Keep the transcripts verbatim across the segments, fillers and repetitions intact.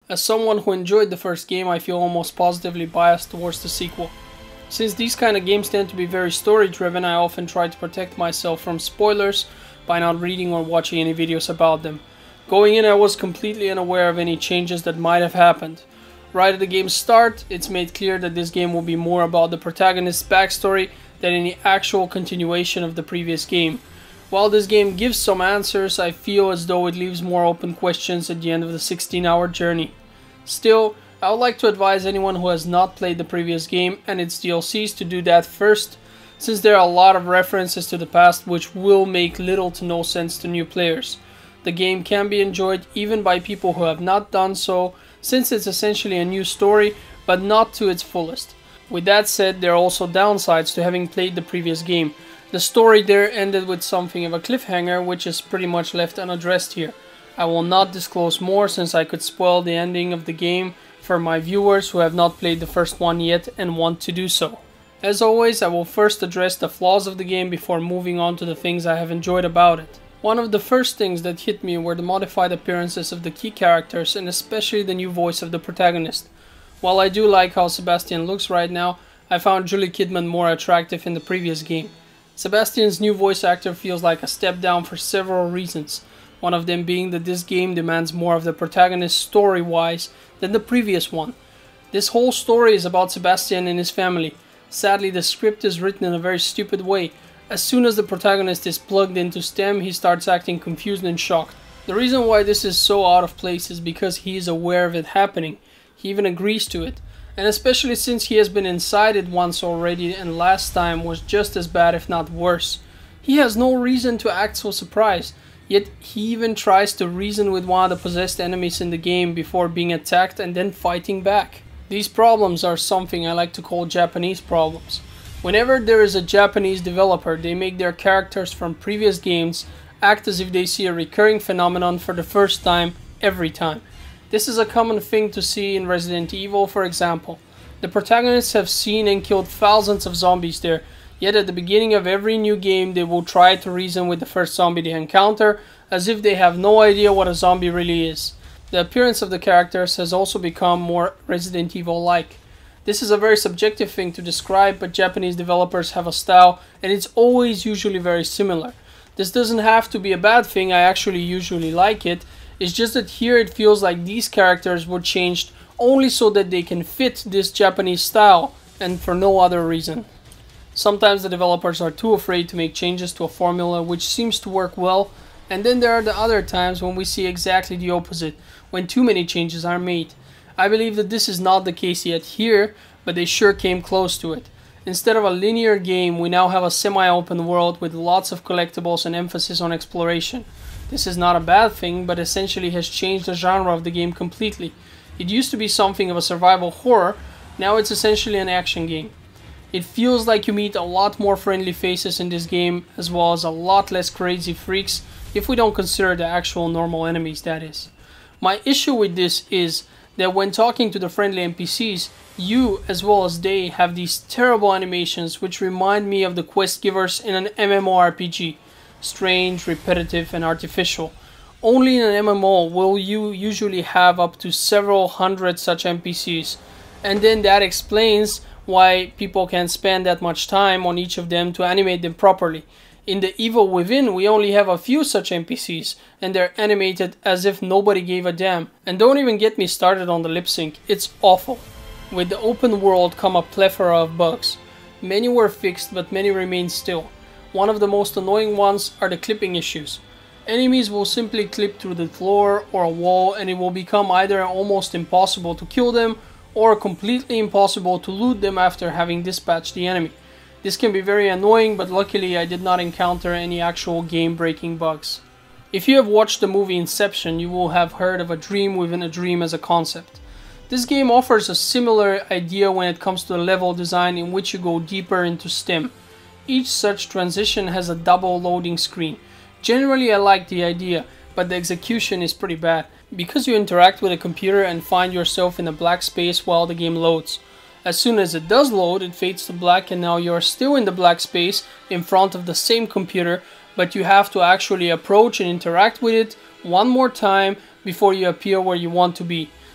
As someone who enjoyed the first game, I feel almost positively biased towards the sequel. Since these kind of games tend to be very story driven, I often try to protect myself from spoilers by not reading or watching any videos about them. Going in, I was completely unaware of any changes that might have happened. Right at the game's start, it's made clear that this game will be more about the protagonist's backstory than any actual continuation of the previous game. While this game gives some answers, I feel as though it leaves more open questions at the end of the sixteen hour journey. Still, I would like to advise anyone who has not played the previous game and its D L Cs to do that first, since there are a lot of references to the past which will make little to no sense to new players. The game can be enjoyed even by people who have not done so, since it's essentially a new story, but not to its fullest. With that said, there are also downsides to having played the previous game. The story there ended with something of a cliffhanger, which is pretty much left unaddressed here. I will not disclose more since I could spoil the ending of the game for my viewers who have not played the first one yet and want to do so. As always, I will first address the flaws of the game before moving on to the things I have enjoyed about it. One of the first things that hit me were the modified appearances of the key characters and especially the new voice of the protagonist. While I do like how Sebastian looks right now, I found Julie Kidman more attractive in the previous game. Sebastian's new voice actor feels like a step down for several reasons, one of them being that this game demands more of the protagonist story-wise than the previous one. This whole story is about Sebastian and his family. Sadly, the script is written in a very stupid way. As soon as the protagonist is plugged into STEM, he starts acting confused and shocked. The reason why this is so out of place is because he is aware of it happening. He even agrees to it. And especially since he has been inside it once already and last time was just as bad if not worse. He has no reason to act so surprised, yet he even tries to reason with one of the possessed enemies in the game before being attacked and then fighting back. These problems are something I like to call Japanese problems. Whenever there is a Japanese developer, they make their characters from previous games act as if they see a recurring phenomenon for the first time every time. This is a common thing to see in Resident Evil, for example. The protagonists have seen and killed thousands of zombies there, yet at the beginning of every new game they will try to reason with the first zombie they encounter, as if they have no idea what a zombie really is. The appearance of the characters has also become more Resident Evil-like. This is a very subjective thing to describe, but Japanese developers have a style and it's always usually very similar. This doesn't have to be a bad thing, I actually usually like it. It's just that here it feels like these characters were changed only so that they can fit this Japanese style and for no other reason. Sometimes the developers are too afraid to make changes to a formula which seems to work well, and then there are the other times when we see exactly the opposite, when too many changes are made. I believe that this is not the case yet here, but they sure came close to it. Instead of a linear game, we now have a semi-open world with lots of collectibles and emphasis on exploration. This is not a bad thing, but essentially has changed the genre of the game completely. It used to be something of a survival horror, now it's essentially an action game. It feels like you meet a lot more friendly faces in this game, as well as a lot less crazy freaks, if we don't consider the actual normal enemies, that is. My issue with this is that when talking to the friendly N P Cs, you, as well as they, have these terrible animations which remind me of the quest givers in an MMORPG. Strange, repetitive, and artificial. Only in an M M O will you usually have up to several hundred such N P Cs, and then that explains why people can spend that much time on each of them to animate them properly. In The Evil Within, we only have a few such N P Cs, and they're animated as if nobody gave a damn. And don't even get me started on the lip sync, it's awful. With the open world come a plethora of bugs. Many were fixed, but many remain still. One of the most annoying ones are the clipping issues. Enemies will simply clip through the floor or a wall and it will become either almost impossible to kill them or completely impossible to loot them after having dispatched the enemy. This can be very annoying, but luckily I did not encounter any actual game-breaking bugs. If you have watched the movie Inception, you will have heard of a dream within a dream as a concept. This game offers a similar idea when it comes to the level design in which you go deeper into STEM. Each such transition has a double loading screen. Generally I like the idea, but the execution is pretty bad, because you interact with a computer and find yourself in a black space while the game loads. As soon as it does load, it fades to black and now you are still in the black space in front of the same computer, but you have to actually approach and interact with it one more time before you appear where you want to be.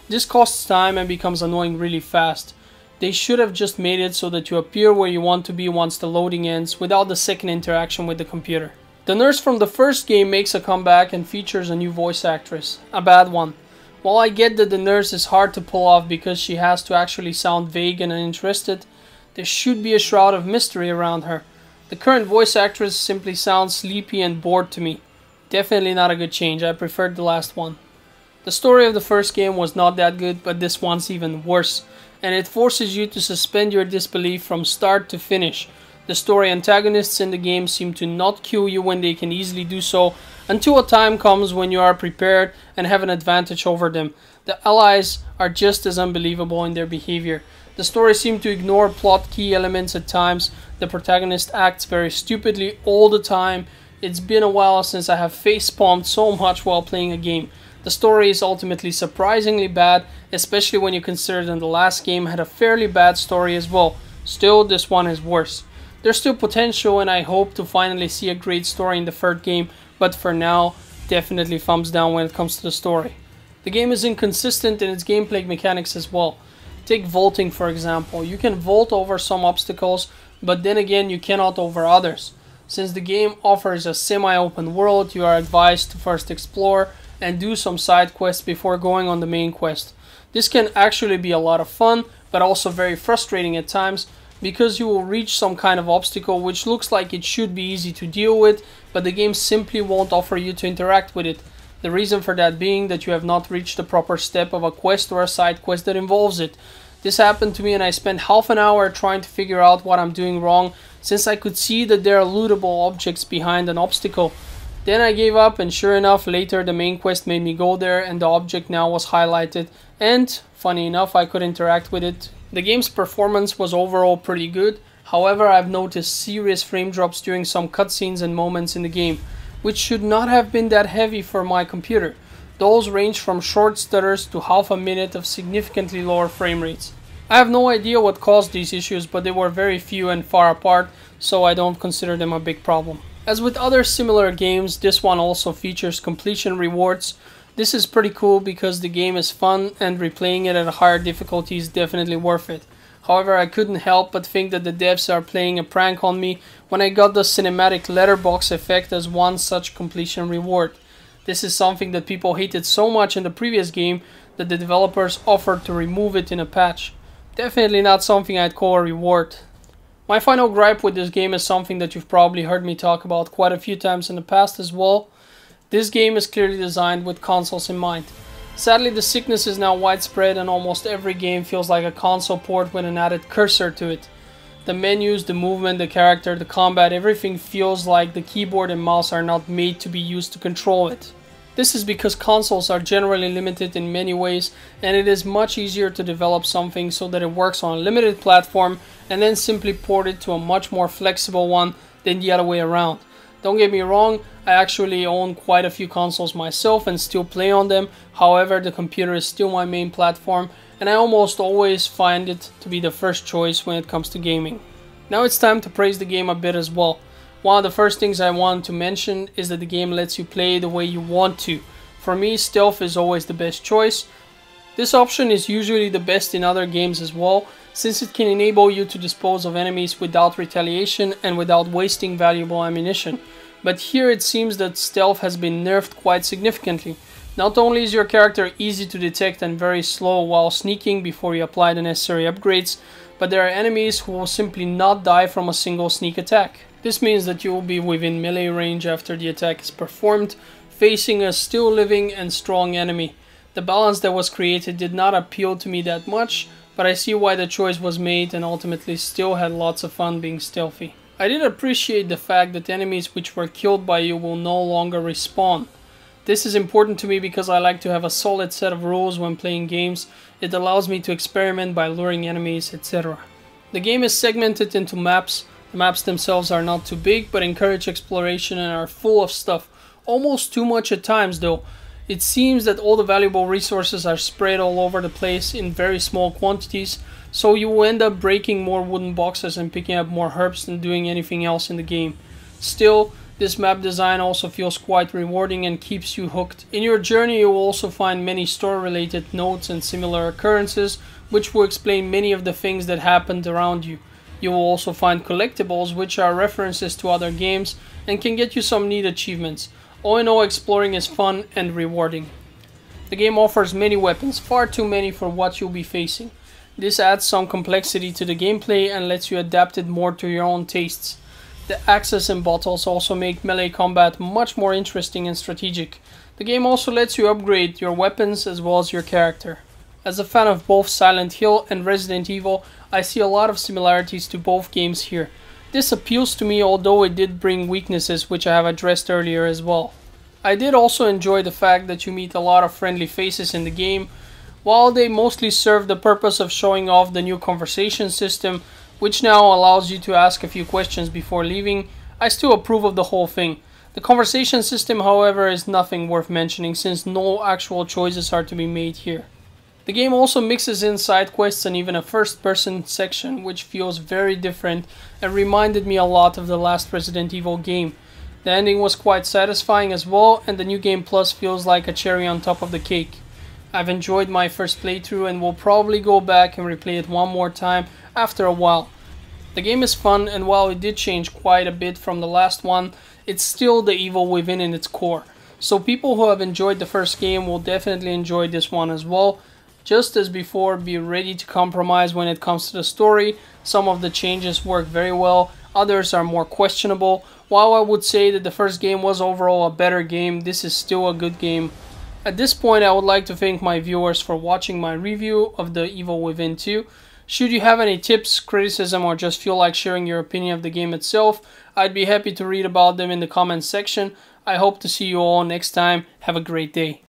This costs time and becomes annoying really fast. They should have just made it so that you appear where you want to be once the loading ends without the second interaction with the computer. The nurse from the first game makes a comeback and features a new voice actress. A bad one. While I get that the nurse is hard to pull off because she has to actually sound vague and uninterested, there should be a shroud of mystery around her. The current voice actress simply sounds sleepy and bored to me. Definitely not a good change. I preferred the last one. The story of the first game was not that good, but this one's even worse, and it forces you to suspend your disbelief from start to finish. The story antagonists in the game seem to not kill you when they can easily do so, until a time comes when you are prepared and have an advantage over them. The allies are just as unbelievable in their behavior. The story seems to ignore plot key elements at times. The protagonist acts very stupidly all the time. It's been a while since I have facepalmed so much while playing a game. The story is ultimately surprisingly bad, especially when you consider that the last game had a fairly bad story as well. Still, this one is worse. There's still potential, and I hope to finally see a great story in the third game, but for now, definitely thumbs down when it comes to the story. The game is inconsistent in its gameplay mechanics as well. Take vaulting for example. You can vault over some obstacles, but then again you cannot over others. Since the game offers a semi-open world, you are advised to first explore and do some side quests before going on the main quest. This can actually be a lot of fun, but also very frustrating at times, because you will reach some kind of obstacle which looks like it should be easy to deal with, but the game simply won't offer you to interact with it. The reason for that being that you have not reached the proper step of a quest or a side quest that involves it. This happened to me and I spent half an hour trying to figure out what I'm doing wrong, since I could see that there are lootable objects behind an obstacle. Then I gave up, and sure enough later the main quest made me go there and the object now was highlighted, and funny enough I could interact with it. The game's performance was overall pretty good. However, I've noticed serious frame drops during some cutscenes and moments in the game, which should not have been that heavy for my computer. Those range from short stutters to half a minute of significantly lower frame rates. I have no idea what caused these issues, but they were very few and far apart, so I don't consider them a big problem. As with other similar games, this one also features completion rewards. This is pretty cool because the game is fun and replaying it at a higher difficulty is definitely worth it. However, I couldn't help but think that the devs are playing a prank on me when I got the cinematic letterbox effect as one such completion reward. This is something that people hated so much in the previous game that the developers offered to remove it in a patch. Definitely not something I'd call a reward. My final gripe with this game is something that you've probably heard me talk about quite a few times in the past as well. This game is clearly designed with consoles in mind. Sadly, the sickness is now widespread and almost every game feels like a console port with an added cursor to it. The menus, the movement, the character, the combat, everything feels like the keyboard and mouse are not made to be used to control it. This is because consoles are generally limited in many ways, and it is much easier to develop something so that it works on a limited platform and then simply port it to a much more flexible one than the other way around. Don't get me wrong, I actually own quite a few consoles myself and still play on them. However, the computer is still my main platform, and I almost always find it to be the first choice when it comes to gaming. Now it's time to praise the game a bit as well. One of the first things I want to mention is that the game lets you play the way you want to. For me, stealth is always the best choice. This option is usually the best in other games as well, since it can enable you to dispose of enemies without retaliation and without wasting valuable ammunition. But here it seems that stealth has been nerfed quite significantly. Not only is your character easy to detect and very slow while sneaking before you apply the necessary upgrades, but there are enemies who will simply not die from a single sneak attack. This means that you will be within melee range after the attack is performed, facing a still living and strong enemy. The balance that was created did not appeal to me that much, but I see why the choice was made and ultimately still had lots of fun being stealthy. I did appreciate the fact that enemies which were killed by you will no longer respawn. This is important to me because I like to have a solid set of rules when playing games. It allows me to experiment by luring enemies, et cetera. The game is segmented into maps. The maps themselves are not too big, but encourage exploration and are full of stuff. Almost too much at times though. It seems that all the valuable resources are spread all over the place in very small quantities, so you will end up breaking more wooden boxes and picking up more herbs than doing anything else in the game. Still, This map design also feels quite rewarding and keeps you hooked. In your journey you will also find many story-related notes and similar occurrences, which will explain many of the things that happened around you. You will also find collectibles, which are references to other games and can get you some neat achievements. All in all, exploring is fun and rewarding. The game offers many weapons, far too many for what you'll be facing. This adds some complexity to the gameplay and lets you adapt it more to your own tastes. The axes and bottles also make melee combat much more interesting and strategic. The game also lets you upgrade your weapons as well as your character. As a fan of both Silent Hill and Resident Evil, I see a lot of similarities to both games here. This appeals to me, although it did bring weaknesses which I have addressed earlier as well. I did also enjoy the fact that you meet a lot of friendly faces in the game. While they mostly serve the purpose of showing off the new conversation system, which now allows you to ask a few questions before leaving, I still approve of the whole thing. The conversation system, however, is nothing worth mentioning since no actual choices are to be made here. The game also mixes in side quests and even a first-person section, which feels very different and reminded me a lot of the last Resident Evil game. The ending was quite satisfying as well, and the New Game Plus feels like a cherry on top of the cake. I've enjoyed my first playthrough and will probably go back and replay it one more time after a while. The game is fun, and while it did change quite a bit from the last one, it's still the Evil Within in its core. So people who have enjoyed the first game will definitely enjoy this one as well. Just as before, be ready to compromise when it comes to the story. Some of the changes work very well, others are more questionable. While I would say that the first game was overall a better game, this is still a good game. At this point, I would like to thank my viewers for watching my review of the Evil Within two. Should you have any tips, criticism, or just feel like sharing your opinion of the game itself, I'd be happy to read about them in the comments section. I hope to see you all next time. Have a great day.